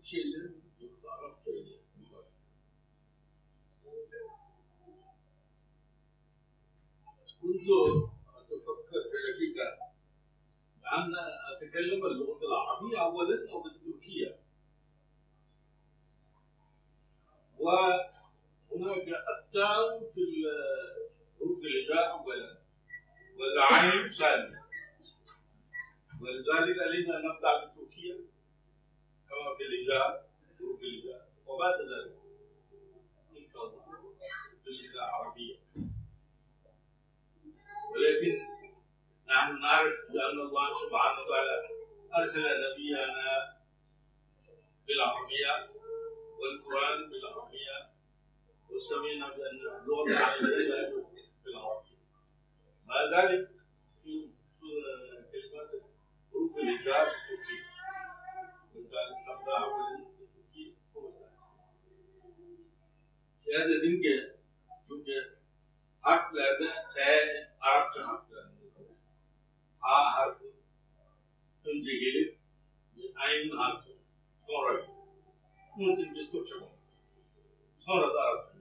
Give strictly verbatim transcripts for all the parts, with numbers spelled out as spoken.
şeyleri yoksa Arapçayla كنت أتفكر في الحقيقة أن أتكلم اللغة العربية أولا أو بالتركية، وهناك التاء في حروف الهجاء أولا والعين ثانيا، ولذلك علينا أن نبدأ بالتركية كما في الهجاء حروف الهجاء، وبعد ذلك إن شاء الله باللغة العربية. ولكن نحن نعرف بأن الله سبحانه وتعالى أرسل نبينا بالعربية والقرآن بالعربية، وسمينا بأن اللغة العربية بالعربية. مع ذلك في كلمات حروف الهجاء التركية، ولذلك نبدأ بالتركية. هذا دينك çünkü harflerde T, Arapça harflerinde A harfi önce gelip aynı harfi sonra gelir. Bunun için biz Türkçe konuşuyoruz. Sonra da Arapça.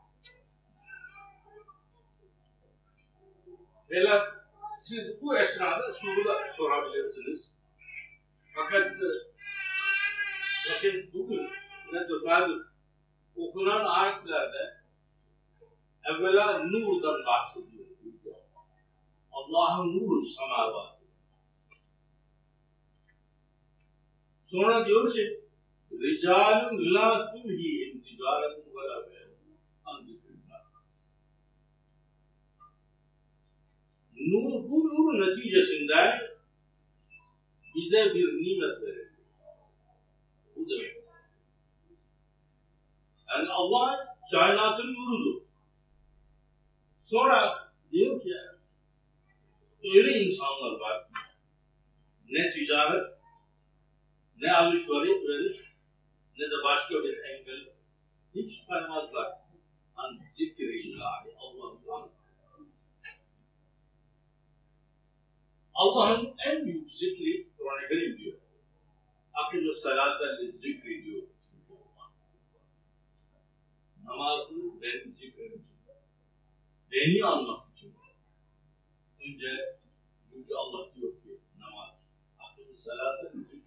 Veya siz bu esnada soru da sorabilirsiniz. Fakat bakın bugün ne tesadüf okunan ayetlerde evvela nurdan bahsediyor. Allah'ın nuru semavatı. Sonra diyor ki ricalun la tulhihim ticaretun ve la bey'un an zikrillah. Nur, bu nurun neticesinde bize bir nimet verir. Bu demek. Yani Allah kainatın nurudur. Sonra diyor ki öyle insanlar var, ne ticaret, ne alışveriş, ne de başka bir engel hiç tanımazlar. An zikrillahi, Allah'ın Allah'ın en büyük zikri Kur'an-ı Kerim diyor. Akıllı salatlerle zikri diyor. Namazı ben zikredeceğim. Beni anmak için. Önce çünkü Allah diyor ki namaz. Akıllı salatın zikri.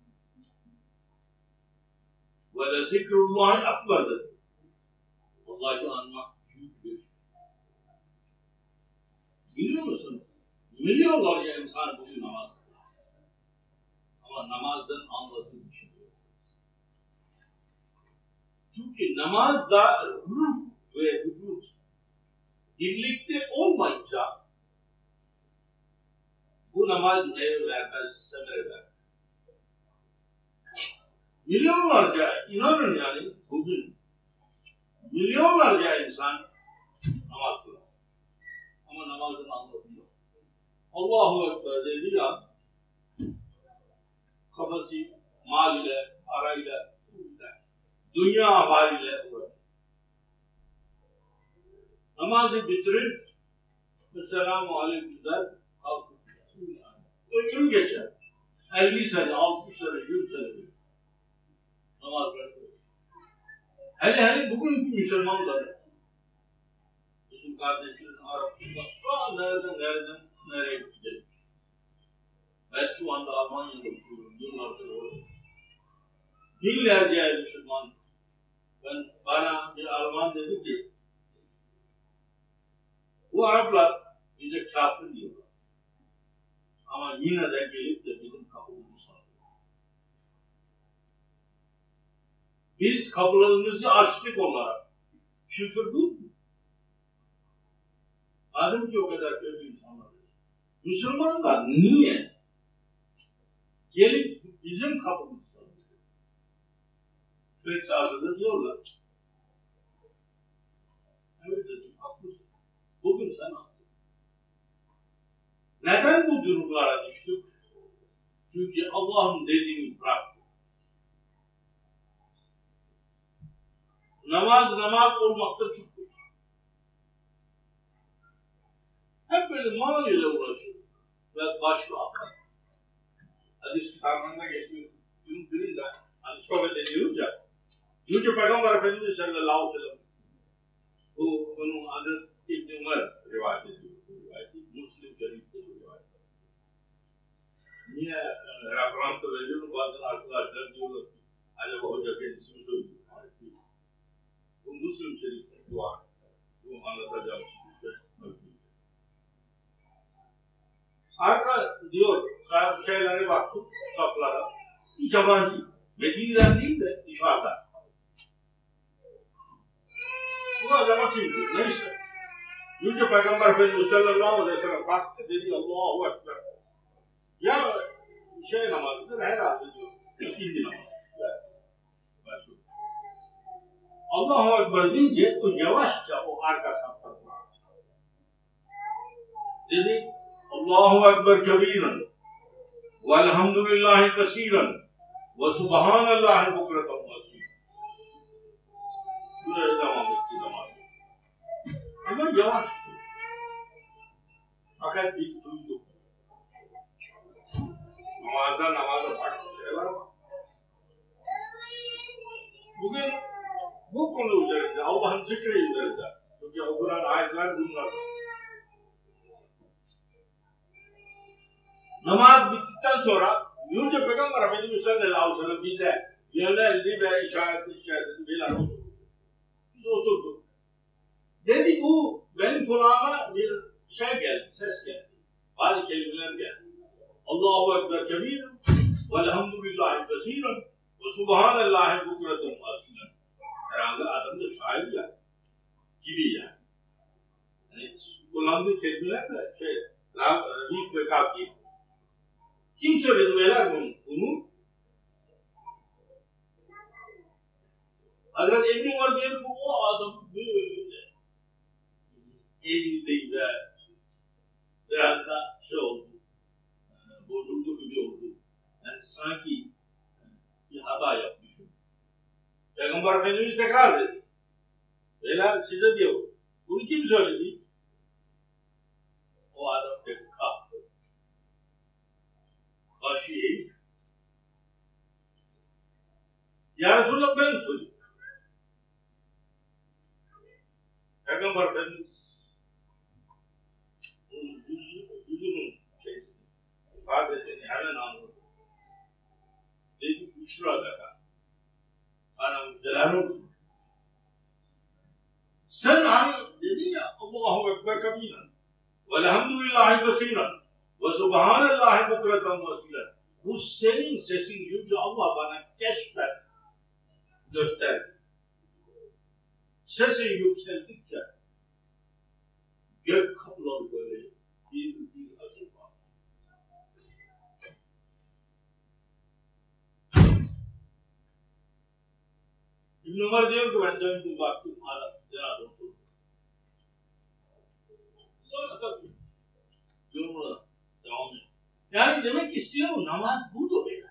Ve de zikrullahi akbardır. Allah'ı anmak büyük bir. Biliyor musun? Milyonlarca insan bugün namaz kılıyor. Ama namazdan anladığı bir şey yok. Çünkü namazda ruh ve vücut birlikte olmayınca bu namaz meyve vermez, semere vermez. Milyonlarca, inanın yani bugün milyonlarca insan namaz kılıyor. Ama namazın anlamı yok. Allahu Ekber dediği an kafası mal ile, parayla, dünya haliyle uğraşıyor. Namazı bitirir, Esselamu Aleyküm der, kalkıp ömrü geçer. elli sene, altmış sene, yüz sene bir namaz bırakıyor. Hele hele bugünkü Müslümanlar, bizim kardeşlerin Arap'ta, nereden nereden nereye gidecek? Ben şu anda Almanya'da oturuyorum, yıllardır orada. Binlerce Müslüman, ben, bana bir Alman dedi ki, bu Araplar bize kafir diyorlar. Ama yine de gelip de bizim kapımızı sağlıyor. Biz kapılarımızı açtık onlara. Küfür bu mu? Madem ki o kadar kötü insanlar. Müslümanlar niye gelip bizim kapımızı sağlıyor? Sürekli ağzında diyorlar. Evet dedim, haklısın. Bugün sen haklısın. Neden bu durumlara düştük? Çünkü Allah'ın dediğini bıraktık. Namaz namaz olmakta çok güç. Hep böyle mal ile uğraşıyor. Ve başka akar. Hadis kitabında geçiyor. Gün birinde sohbet ediyoruz ya. Yüce Peygamber Efendimiz sallallahu aleyhi ve sellem bu onun adı İbn Ömer rivayet ediyor. Müslim Şerif'te rivayet ediyor. Niye referansı veriyorum? Bazen arkadaşlar diyorlar ki acaba hoca kendisi mi söylüyor? Bu Müslim Şerif'te dua. Bu anlatacağım şey. Arka diyor, şeylere baktım, kitaplara. Hiç yabancı. Medine'den değil de dışarıda. Bu adama kimdir? Neyse. Yüce Peygamber Efendimiz sallallahu aleyhi ve sellem baktı dedi Allahu Ekber. Ya şey namazıdır herhalde diyor. İkindi namazı. Allahu Ekber deyince o yavaşça o arka safta dedi Allahu Ekber kebiren velhamdülillahi kesiren ve subhanallahi bukreten ve asîl. Buraya devam etti namaz. Ama yavaş. Fakat biz duyduk. Namazda namazda farklı şeyler var. Bugün bu konu üzerinde, Allah'ın zikri üzerinde. Çünkü okunan ayetler bunlar. Namaz bittikten sonra Yüce Peygamber Efendimiz sallallahu aleyhi ve sellem bize yöneldi ve işaretli işaretli beyler oturdu. Biz oturduk. Dedi bu benim kulağıma bir şey geldi, ses geldi. Bazı kelimeler geldi. Allahu Ekber kebiren velhamdülillahi kesiren ve subhanallahi bukreten ve asîlen. Herhalde adam da şair ya. Gibi yani. Yani kullandığı kelimeler de şey, rif ve kaf gibi. Kim söyledi beyler bunu? bunu? Hazreti İbn Ömer diyor ki o adam böyle eğildi ve biraz da şey oldu, bozuldu gibi oldu. Yani sanki bir hata yapmışım. Peygamber Efendimiz tekrar dedi. Beyler size diyor, bunu kim söyledi? O adam pek kalktı. Başı eğik. Ya Resulallah ben söyleyeyim. Peygamber Efendimiz onun yüzü, yüzünün şeysini, ifadesini hemen anladı. Dedi üç lirada bana müjdeler olsun. Sen hani dedin ya Allahu Ekber kabilen velhamdülillahi kesiren ve subhanallahi bukreten ve asîlen. Bu senin sesin Yüce Allah bana keşfet, göster. Sesin yükseldikçe gök kapıları böyle bir bir açılma. İbn Ömer diyor ki ben döndüm baktım adam cenazı oturdu. Sonra tabii yorumuna devam ediyor. Yani demek istiyorum namaz budur yani.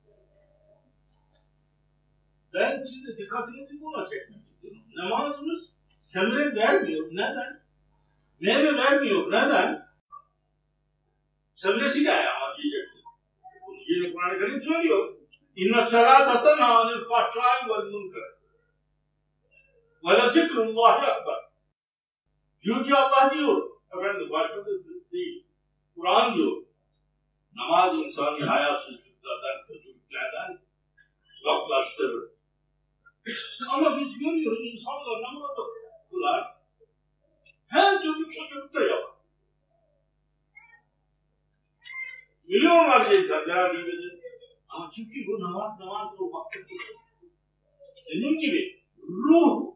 Ben şimdi dikkatinizi buna çekmek istiyorum. Namazımız semre vermiyor. Neden? Meyve vermiyor. Neden? Semresi de ama diyeceksin. Bunu yine Kur'an-ı Kerim söylüyor. İnne salâte tenhâ anil fahşâi vel münker. Ve le zikrullâhi ekber. Yüce Allah diyor. Efendim başka da değil. Kur'an diyor. Namaz insanı hayasızlıklardan, kötülüklerden uzaklaştırır. Ama biz görüyoruz insanlar namazı kılar. Her türlü kötülük de yapar. Milyonlarca insan beraber edin. Ama çünkü bu namaz namaz o vakti tutar. Dediğim gibi ruh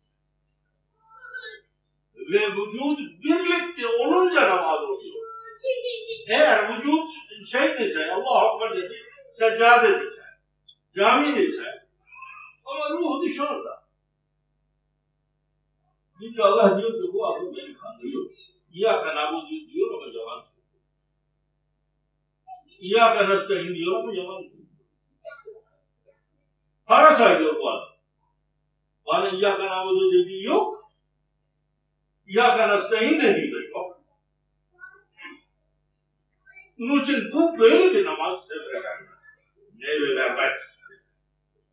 ve vücut birlikte olunca namaz oluyor. Eğer vücut şey dese, Allahu Ekber dedi, seccade dese, cami dese, ama ruh dışarıda. Çünkü Allah diyor ki bu adı beni kandırıyor. İyyâke na'budu diyor ama yalan söylüyor. İyyâke nestaîn diyor ama yalan söylüyor. Para sayıyor bu adam. Bana İyyâke na'budu dediği yok. İyyâke nestaîn dediği de yok. Bunun için bu böyle bir namaz sebebi. Meyve vermek.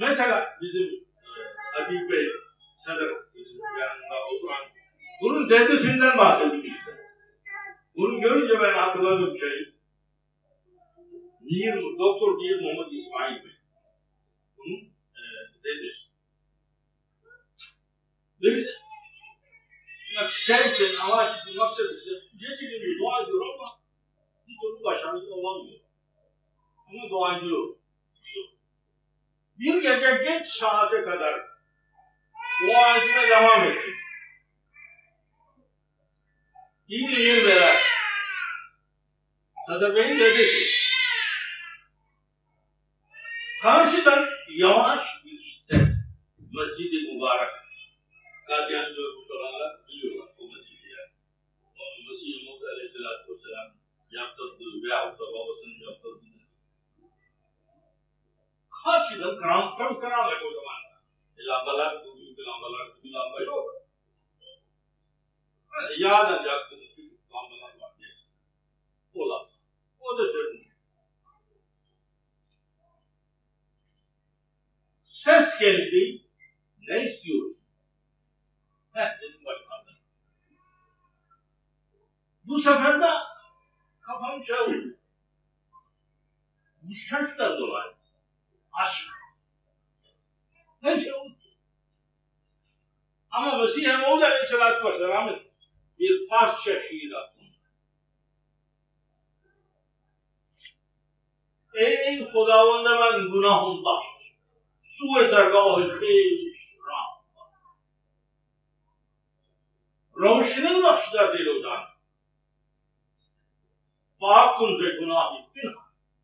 Mesela bizim Hatip Bey, Sadr, bizim yanında oturan, bunun dedesinden bahsetmişti. Bunu görünce ben hatırladım şeyi. Mir, Doktor Mir Muhammed İsmail Bey. Bunun e, dedesi. Biz sevken amaçlı maksadıyla yedi gün dua ediyor ama bir türlü başarılı olamıyor. Ama dua ediyor. Bir gece geç saate kadar dua etmeye devam etti. İyi iyi veren Sadr Bey'in dedesi. Karşıdan yavaş bir ses, Mescid-i Mübarek. Kadyan görmüş olanlar biliyorlar o mescidi yani. Mesih-i Muhammed Aleyhisselatü Vesselam yaptırdığı veyahut da babasının yaptırdığı. Karşıdan karanlık, tam karanlık o zaman. E, lambalar, bugünkü lambalar, bir lamba yok. Yani yağdan yaktığımız küçük lambalar var diye. O lamba. O da sönmüş. Ses geldi. Ne istiyoruz? Heh dedim başkanım. Bu sefer de kafam çaldı. Bu sesten dolayı. Aşk. Her şey oldu. Ama Mesih-i Muhammed Aleyhisselatü Vesselam'ın bir Farsça şiiri aklımda. Ey Khudavand men günahım baş, su-i dergâh-ı khîş râh. Roşni bakşlar dil o can. Pak kun se günah ittin.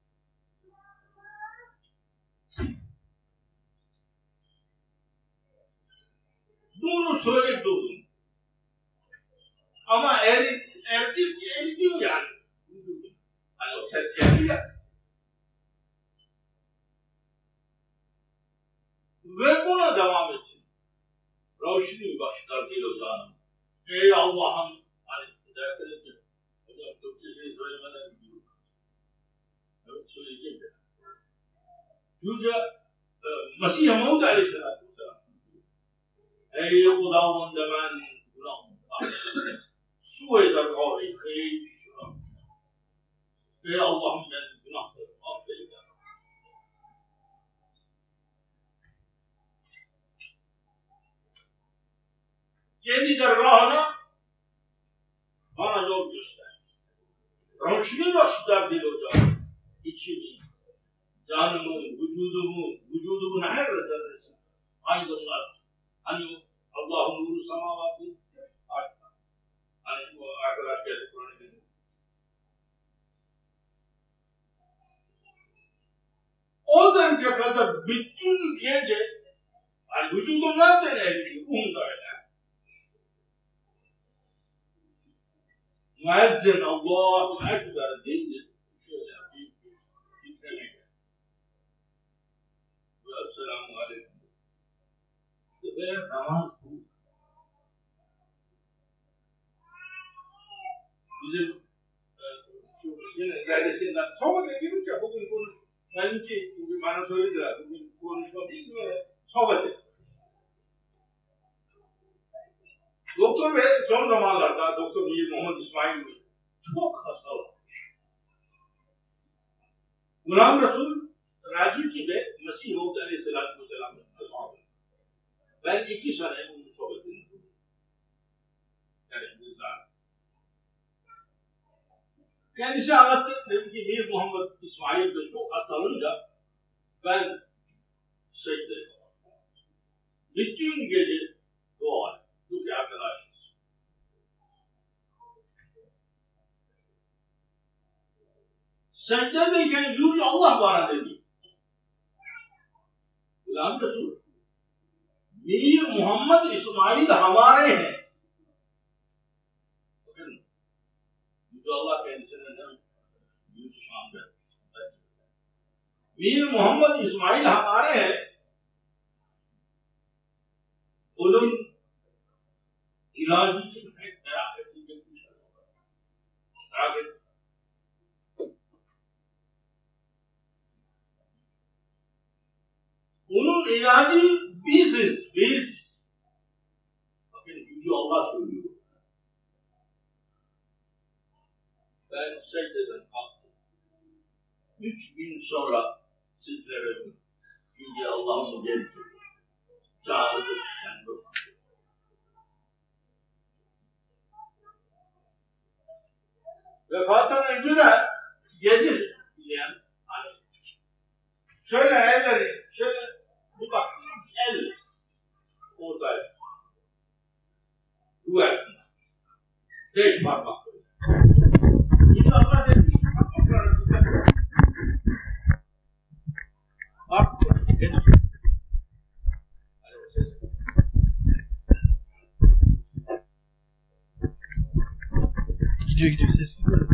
Bunu söyleyip durdum. Ama erdim, erdim, erdim yani. Hani o ses geldi ya. Ve buna devam ettim. Roşni bakşlar dil o canım. Ey Allah'ım, hani derseniz ki, hocam Türkçesini söylemeden gidiyor. Evet söyleyeceğim de. Yüce e, Mesih-i Muhammed Aleyhisselatü Vesselam. Ey Khudavand men günahım baş, su-i dergâh-ı khîş râh. Ey Allah'ım ben günahlarım affeyle. Kendi dergâhına bana yol göster. Roşni bakşlar dil hocam. İçimi, canımı, vücudumu, vücudumun her zerresi aydınlar. Hani o Allah'ın nuru semavatı artta. Hani o arkadaş geldi Kur'an'ı dedi. O derece kadar bütün gece hani vücudumdan da erdi, um da öyle. Müezzin Allahu Ekber deyince şöyle bir titremek. Ve Esselamu Aleyküm. İşte böyle namaz bu. Bizim e, şu yine dergisinden sohbete girince bugün konuş, benimki bugün bana söylediler, bugün konuşma değil mi? Sohbet. Doktor Bey son zamanlarda Doktor Mir Muhammed İsmail Bey çok hastalanmış. Gulam Resul Raci gibi Mesih Muhammed Aleyhisselatü Vesselam'ın ashabı. Ben iki sene bunun sohbetini buldum. Yani bizler. Kendisi anlattı, dedi ki Mir Muhammed İsmail Bey çok hastalanınca ben secde yapamadım. Bütün gece dua ettim. Çünkü arkadaşız. Secdedeyken Yüce Allah bana dedi. Ulan Resul. Mir Muhammed İsmail hamare hai. Bakın. Yüce Allah kendisine ne? Yüce şanlı. Mir Muhammed İsmail hamare hai. Onun ilacı için pek merak edilecek bir şey var. Merak et. Onun ilacı biziz, biz. Bakın Yüce Allah söylüyor. Ben secdeden kalktım. Üç gün sonra sizlere Yüce Allah'ın geldi. Çağırdı, kendi o. Vefattan önce de gece yani hani şöyle elleri, şöyle bir bak, el oradaydı. Bu yaşında. Beş parmak. Şimdi Allah demiş, parmaklarını tutar. Bak, demiş. Gidiyor gidiyor ses gidiyor.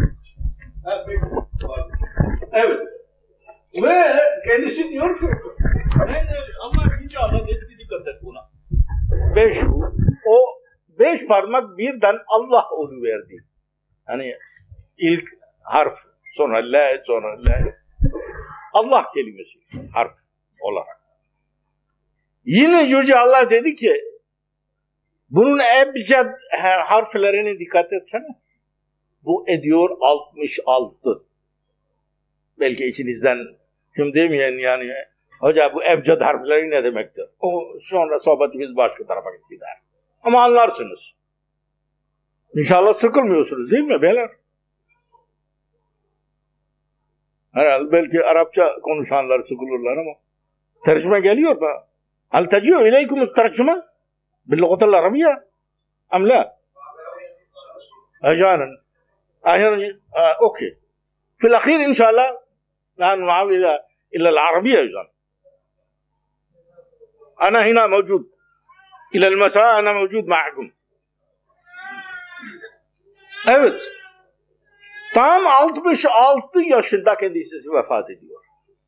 Evet. Ve kendisi diyor ki ben Allah Yüce Allah dedi, dikkat et buna. Beş, o beş parmak birden Allah onu verdi. Hani ilk harf, sonra la, sonra la. Allah kelimesi harf olarak. Yine Yüce Allah dedi ki bunun ebced harflerine dikkat etsene. Bu ediyor altmış altı. Belki içinizden kim demeyen yani hoca bu ebced harfleri ne demektir? O sonra sohbetimiz başka tarafa gider. Ama anlarsınız. İnşallah sıkılmıyorsunuz değil mi beyler? Herhalde belki Arapça konuşanlar sıkılırlar ama tercüme geliyor mu? Hal teciyor ileykumut tercüme bil-lugatil arabiyye am la? Ajanen. Ajanen okey. في الأخير إن شاء الله نحن نعود إلى إلى العربية أيضا. أنا هنا موجود. إلى المساء أنا موجود معكم. Evet. Tam altmış altı yaşında kendisi vefat ediyor.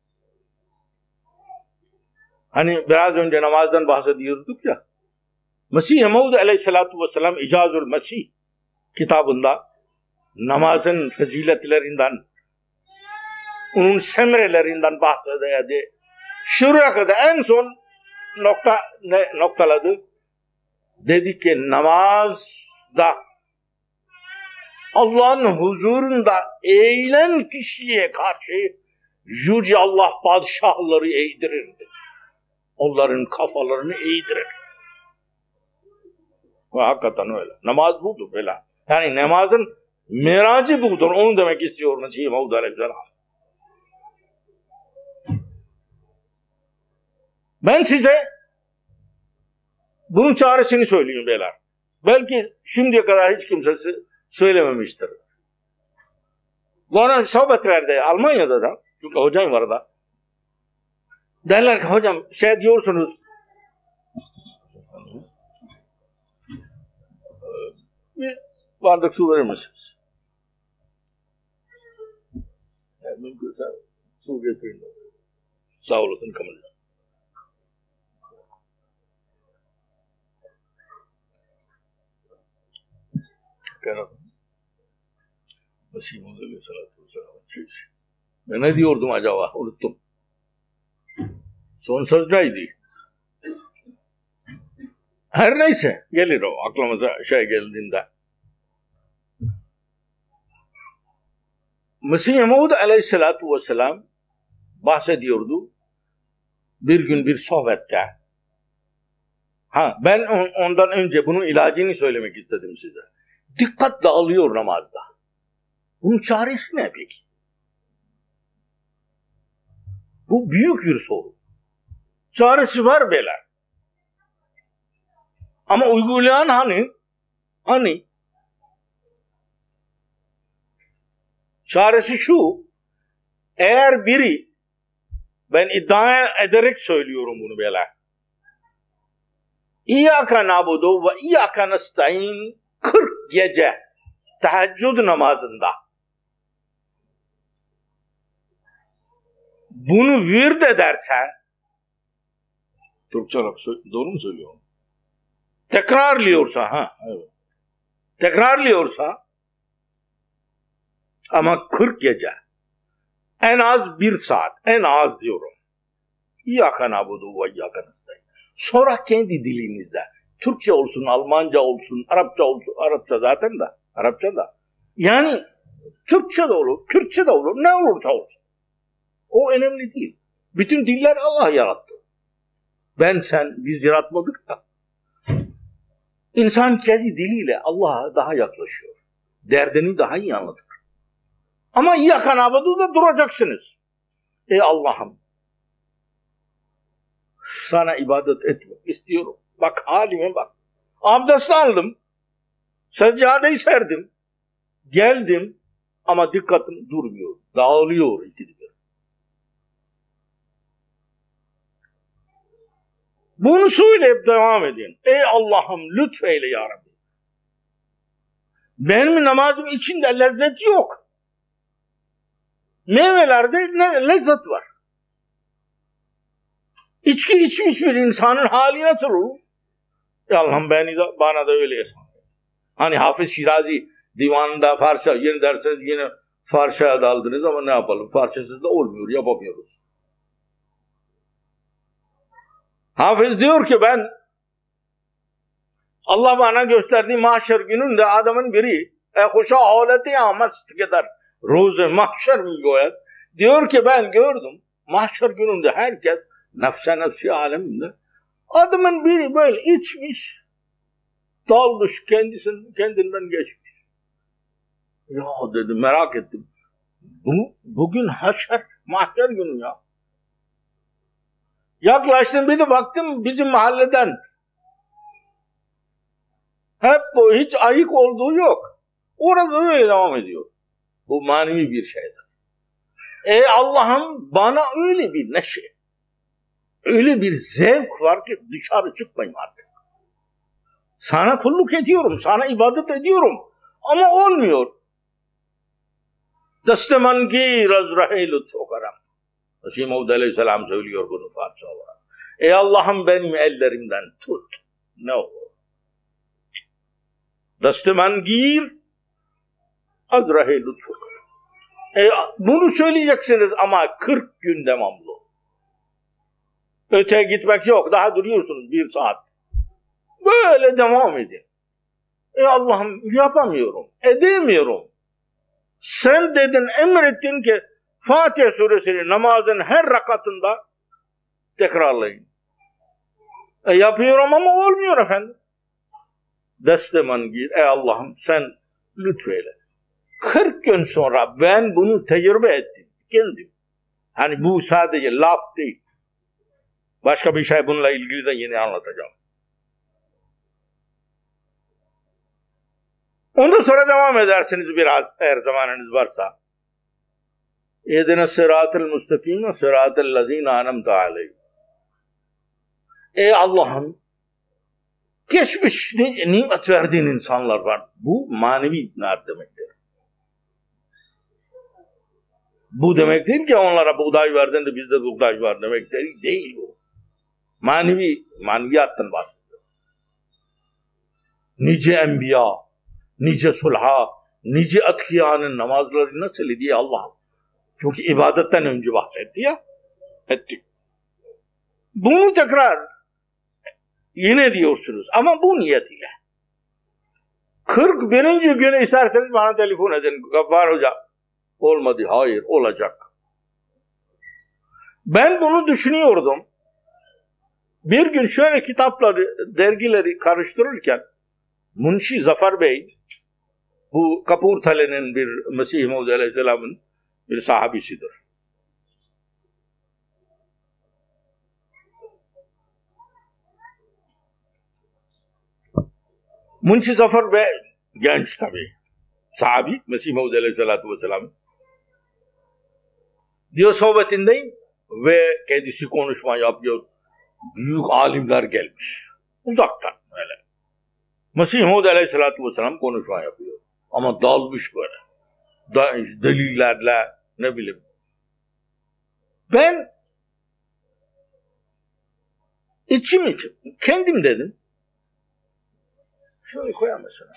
Hani biraz önce namazdan bahsediyorduk ya. Mesih-i Maud aleyhissalatu vesselam İcazul Mesih kitabında namazın faziletlerinden, onun semrelerinden bahsediyordu. Şuraya kadar en son nokta ne noktaladı? Dedi ki namazda Allah'ın huzurunda eğilen kişiye karşı Yüce Allah padişahları eğdirirdi. Onların kafalarını eğdirir. Ve hakikaten öyle. Namaz budur böyle. Yani namazın miracı budur. Onu demek istiyor Mesih-i Maud aleyhisselam. Ben size bunun çaresini söyleyeyim beyler. Belki şimdiye kadar hiç kimsesi söylememiştir. Bana sohbetlerde Almanya'da da, çünkü hocam var da, derler ki hocam şey diyorsunuz, bir bardak su verir misiniz? Yani mümkünse su getirin. Sağ olasın Kamal. Mesih Maud aleyhissalatu vesselam. Ben ne diyordum acaba? Unuttum. Son söz neydi? Her neyse gelir o aklımıza şey geldiğinde. Mesih Maud aleyhissalatu vesselam bahsediyordu. Bir gün bir sohbette. Ha, ben on, ondan önce bunun ilacını söylemek istedim size. Dikkat dağılıyor namazda. Bunun çaresi ne peki? Bu büyük bir soru. Çaresi var beyler. Ama uygulayan hani? Hani? Çaresi şu. Eğer biri, ben iddia ederek söylüyorum bunu beyler. İyyâke na'budu ve iyyâke nestaîn kırk gece teheccüd namazında bunu vird ederse, Türkçe Arap doğru mu söylüyorum? Tekrarlıyorsa, ha, evet. Tekrarlıyorsa ama kırk gece, en az bir saat, en az diyorum. İyyâke na'budu ve iyyâke nestaîn. Sonra kendi dilinizde. Türkçe olsun, Almanca olsun, Arapça olsun. Arapça zaten de. Arapça da. Yani Türkçe de olur, Kürtçe de olur, ne olursa olsun. O önemli değil. Bütün diller Allah yarattı. Ben, sen, biz yaratmadık ya. İnsan kendi diliyle Allah'a daha yaklaşıyor. Derdini daha iyi anlatır. Ama İyyâke na'budu'da duracaksınız. Ey Allah'ım, sana ibadet etmek istiyorum. Bak halime bak. Abdest aldım. Seccadeyi serdim. Geldim. Ama dikkatim durmuyor. Dağılıyor ikide bir. Bunu söyleyip devam edin. Ey Allah'ım lütfeyle ya Rabbi. Benim namazım içinde lezzet yok. Meyvelerde ne lezzet var. İçki içmiş bir insanın hali nasıl olur? Ya Allah'ım beni de, bana da öyle yasan. Hani Hafız Şirazi divanında Farsça yeni derseniz yine Farsça'ya daldınız ama ne yapalım? Farsçasız da olmuyor, yapamıyoruz. Hafız diyor ki ben Allah bana gösterdiği mahşer gününde adamın biri e hoşa haleti ya mast kadar roze mahşer mi goyar? Diyor ki ben gördüm mahşer gününde herkes nefse nefsi aleminde adamın biri böyle içmiş dalmış kendisinin kendinden geçmiş. Ya dedim merak ettim. Bu, bugün haşer mahşer günü ya. Yaklaştım bir de baktım bizim mahalleden. Hep bu hiç ayık olduğu yok. Orada öyle devam ediyor. Bu manevi bir şeydir. Ey Allah'ım bana öyle bir neşe, öyle bir zevk var ki dışarı çıkmayayım artık. Sana kulluk ediyorum, sana ibadet ediyorum. Ama olmuyor. Desteman-gîr az rahe lütfu karam. Mesih Maud Aleyhisselam söylüyor bunu Farsça olarak. Ey Allah'ım benim ellerimden tut. Ne olur? Desteman-gîr az rahe lütfu karam. E, bunu söyleyeceksiniz ama kırk gün devamlı. Öte gitmek yok. Daha duruyorsunuz bir saat. Böyle devam edin. Ey Allah'ım yapamıyorum. Edemiyorum. Sen dedin, emrettin ki Fatiha suresini namazın her rakatında tekrarlayın. E yapıyorum ama olmuyor efendim. Desteman gir. Ey Allah'ım sen lütfeyle. kırk gün sonra ben bunu tecrübe ettim. Kendim. Hani bu sadece laf değil. Başka bir şey bununla ilgili de yine anlatacağım. Ondan sonra devam edersiniz biraz eğer zamanınız varsa. Ehdine sıratel müstakime sıratel lezine anemte aleyhim. Ey Allah'ım geçmiş nimet verdiğin insanlar var. Bu manevi nimet demektir. Bu demek değil ki onlara buğday verdin de bizde buğday var demek değil, değil bu. Manevi, maneviyattan bahsediyor. Nice enbiya, nice sulha, nice atkiyanın namazları nasıl diye Allah. Çünkü ibadetten önce bahsetti ya. Ettik. Bunu tekrar yine diyorsunuz ama bu niyet ile. kırk birinci günü isterseniz bana telefon edin. Gaffar Hoca. Olmadı. Hayır. Olacak. Ben bunu düşünüyordum. Bir gün şöyle kitapları, dergileri karıştırırken Munşi Zafer Bey, bu Kapurtale'nin bir Mesih Maud Aleyhisselam'ın bir sahabisidir. Munşi Zafer Bey genç tabii. Sahabi Mesih Maud Aleyhisselatü Vesselam. Diyor sohbetindeyim ve kendisi konuşma yapıyor. Büyük alimler gelmiş. Uzaktan öyle. Mesih Maud Aleyhisselatü Vesselam konuşma yapıyor. Ama dalmış böyle. Da, delillerle ne bileyim. Ben içim içim kendim dedim. Şöyle koyar mısın?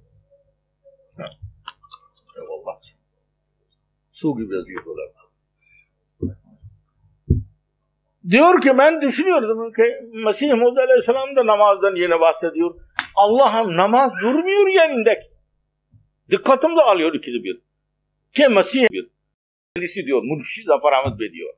Eyvallah. Su gibi yazıyor. Diyor ki ben düşünüyordum ki Mesih Maud Aleyhisselam da namazdan yine bahsediyor. Allah'ım namaz durmuyor yerindeki. Dikkatim de alıyor ikide bir. Ki Mesih bir. Kendisi diyor, Mürşid Zafer Ahmet Bey diyor.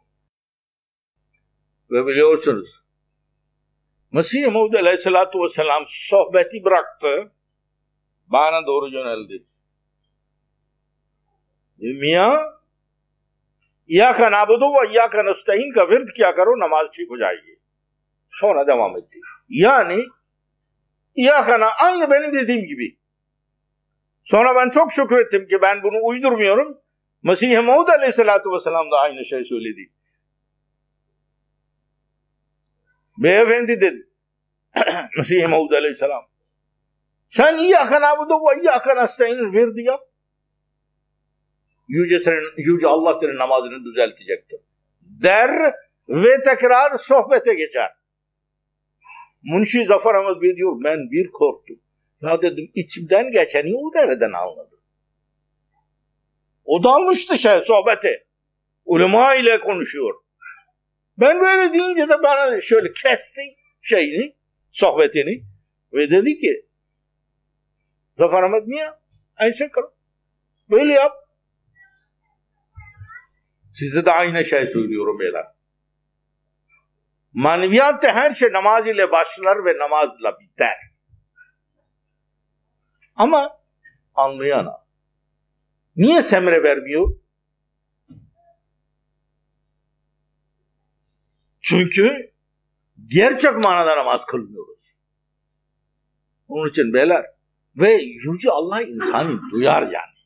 Ve biliyorsunuz Mesih Maud Aleyhisselatü Vesselam sohbeti bıraktı. Bana doğru yöneldi. Miyan İyyâke na'budu ve iyyâke nestaîn ka vird kiya karo namaz ठीक हो जाएगी. Sonra devam etti. Yani İyyâke na aynı benim dediğim gibi. Sonra ben çok şükrettim ki ben bunu uydurmuyorum. Mesih Maud Aleyhisselatü Vesselam da aynı şey söyledi. Beyefendi dedi. Mesih Maud Aleyhisselam. Sen İyyâke na'budu ve iyyâke nestaîn virdi yap. Yüce, senin, Yüce Allah senin namazını düzeltecektir. Der ve tekrar sohbete geçer. Münşi Zafer Ahmet Bey diyor, ben bir korktum. Ya dedim, içimden geçeni o nereden anladı? O dalmıştı şey, sohbete. Ulema ile konuşuyor. Ben böyle deyince de bana şöyle kesti şeyini, sohbetini ve dedi ki, Zafer Ahmet niye? Ayşe kal. Böyle yap. Size de aynı şey söylüyorum beyler. Maneviyatta her şey namaz ile başlar ve namazla biter. Ama anlayana niye semre vermiyor? Çünkü gerçek manada namaz kılmıyoruz. Onun için beyler ve Yüce Allah insanı duyar yani.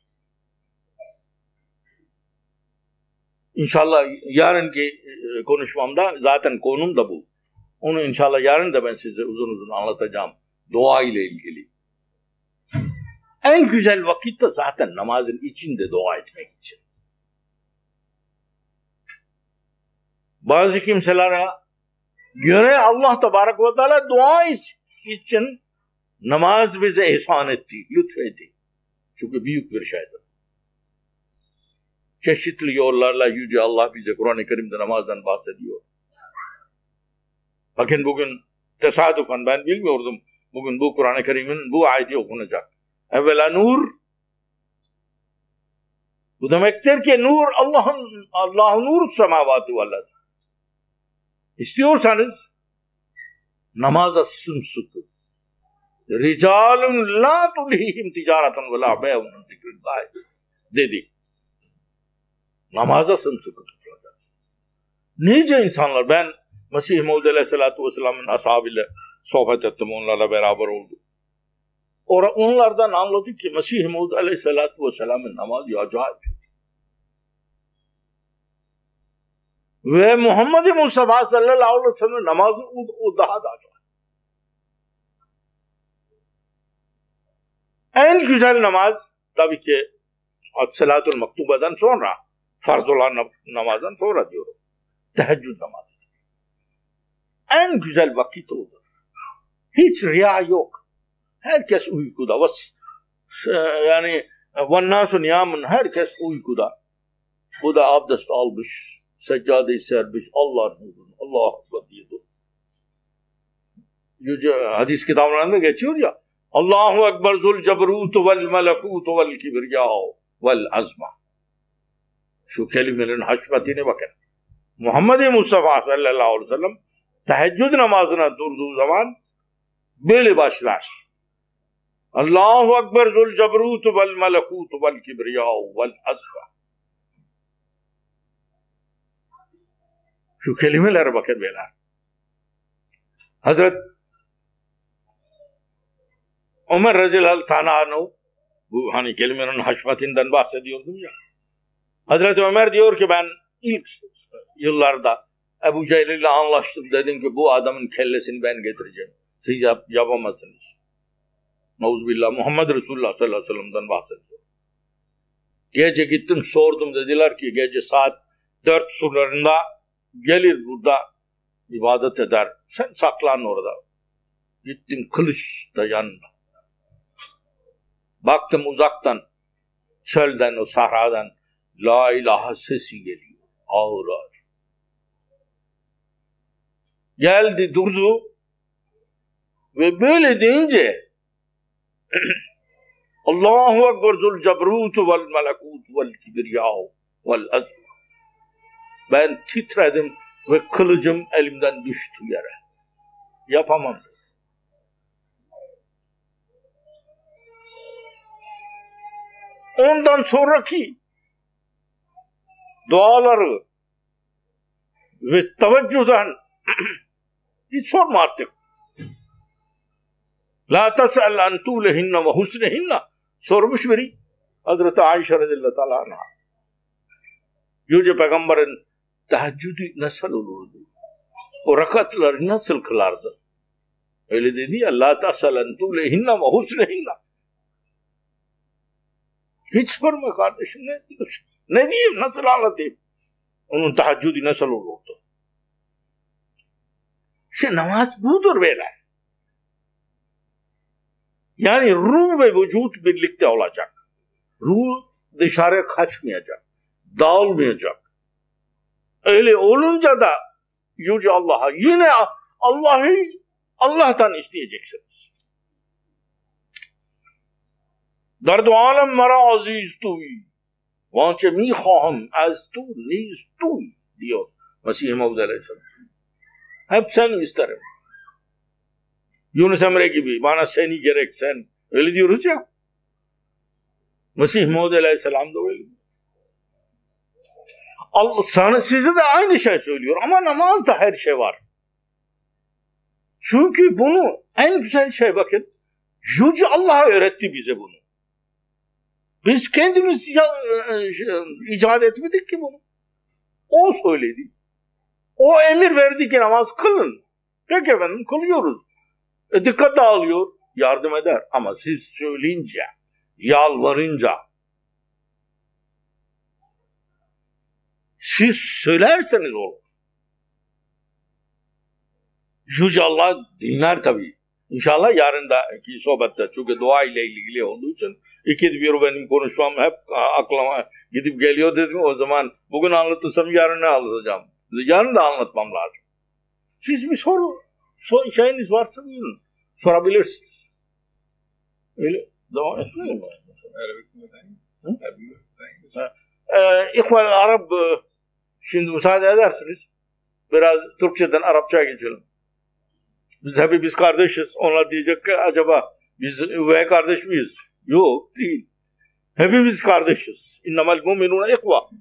İnşallah yarınki konuşmamda zaten konum da bu. Onu inşallah yarın da ben size uzun uzun anlatacağım. Dua ile ilgili. En güzel vakit de zaten namazın içinde dua etmek için. Bazı kimselere göre Allah Tebarek ve Teala dua için namaz bize ihsan etti, lütfetti. Çünkü büyük bir şeydir. Çeşitli yollarla Yüce Allah bize Kur'an-ı Kerim'de namazdan bahsediyor. Bakın bugün tesadüfen ben bilmiyordum. Bugün bu Kur'an-ı Kerim'in bu ayeti okunacak. Evvela nur. Bu demektir ki nur Allah'ın Allah'ın nuru semavatı vel. İstiyorsanız namaza sımsıkı. Ricalun la tulihim ticareten ve la bey'un zikrillah dedi. Namaza sımsıkı tutulacaksın. Nice insanlar, ben Mesih Maud Aleyhisselatü Vesselam'ın ashabıyla sohbet ettim, onlarla beraber oldum. Onlardan anladık ki Mesih Maud Aleyhisselatü Vesselam'ın namazı acayip. Ve Muhammed Mustafa sallallahu aleyhi ve sellem namazı o, o daha da acayip. En güzel namaz tabii ki Salatül Maktuba'dan sonra, farz olan namazdan sonra diyorum. Teheccüd namazı. En güzel vakit odur. Hiç riya yok. Herkes uykuda. Vas, yani vannâsun yâmın, herkes uykuda. Bu da abdest almış, seccadeyi sermiş, Allah'ın huzuruna, Allah'a Ekber diyordu. Yüce hadis kitaplarında geçiyor ya, Allahu Ekber zul cebrutu vel melekutu vel kibriyâhu vel azma. Şu kelimenin haşmetine bakın. Muhammed Mustafa sallallahu aleyhi ve sellem teheccüd namazına durduğu zaman böyle başlar. Allahu Ekber zul cebrutu vel melekutu vel kibriyâhu vel azma. Şu kelimelere bakın beyler. Hazret Ömer Radıyallahu Anhu, bu hani kelimenin haşmetinden bahsediyordum ya. Hazreti Ömer diyor ki ben ilk yıllarda Ebu Cehil ile anlaştım. Dedim ki bu adamın kellesini ben getireceğim. Siz yap, yapamazsınız. Nauzubillah, Muhammed Resulullah sallallahu aleyhi ve sellem'den bahsediyor. Gece gittim sordum, dediler ki gece saat dört sularında gelir burada ibadet eder. Sen saklan orada. Gittim, kılıç da yanında. Baktım uzaktan, çölden, o sahradan La ilahe sesi geliyor. Ağır ağır. Geldi durdu ve böyle deyince Allahu Ekber zul cebrutu vel melekutu vel kibriyahu vel azm. Ben titredim ve kılıcım elimden düştü yere. Yapamam dedi. Ondan sonraki duaları ve teveccüden hiç sorma artık. La tes'el an tulehinne ve husnehinne. Sormuş biri. Hazreti Ayşe radıyallahu teala anha. Yüce Peygamber'in teheccüdü nasıl olurdu? O rakatları nasıl kılardı? Öyle dedi ya. La tes'el an tulehinne ve husnehinne. Hiç sorma kardeşim, ne diyorsun? Ne diyeyim, nasıl anlatayım? Onun teheccüdü nasıl olurdu? İşte namaz budur beyler. Yani ruh ve vücut birlikte olacak. Ruh dışarı kaçmayacak. Dağılmayacak. Öyle olunca da Yüce Allah'a yine Allah'ı Allah'tan isteyeceksiniz. Dardu alem mera aziz tuy. Vançe mi khahım az tu niz tuy diyor Mesih Maud Aleyhisselam. Hep seni isterim. Yunus Emre gibi bana seni gerek sen. Öyle diyoruz ya. Mesih Maud Aleyhisselam da öyle. Allah sana, size de aynı şey söylüyor ama namazda her şey var. Çünkü bunu en güzel şey bakın. Yüce Allah öğretti bize bunu. Biz kendimiz ya, e, icat etmedik ki bunu. O söyledi. O emir verdi ki namaz kılın. Peki efendim kılıyoruz. E, dikkat dağılıyor. Yardım eder. Ama siz söyleyince, yalvarınca, siz söylerseniz olur. Yüce Allah dinler tabii. İnşallah yarındaki sohbette, çünkü dua ile ilgili olduğu için iki bir benim konuşmam hep aklıma gidip geliyor dedim. O zaman bugün anlatırsam yarın ne anlatacağım? Yarın da anlatmam lazım. Siz bir soru, sor, şeyiniz varsa buyurun. Sorabilirsiniz. Öyle devam etmiyor mu? İhvan Arap, şimdi müsaade edersiniz. Biraz Türkçeden Arapçaya geçelim. Biz hepimiz kardeşiz. Onlar diyecek ki acaba biz üvey kardeş miyiz? Yok, değil. Hepimiz kardeşiz. İnnemel mu'minûne ihva.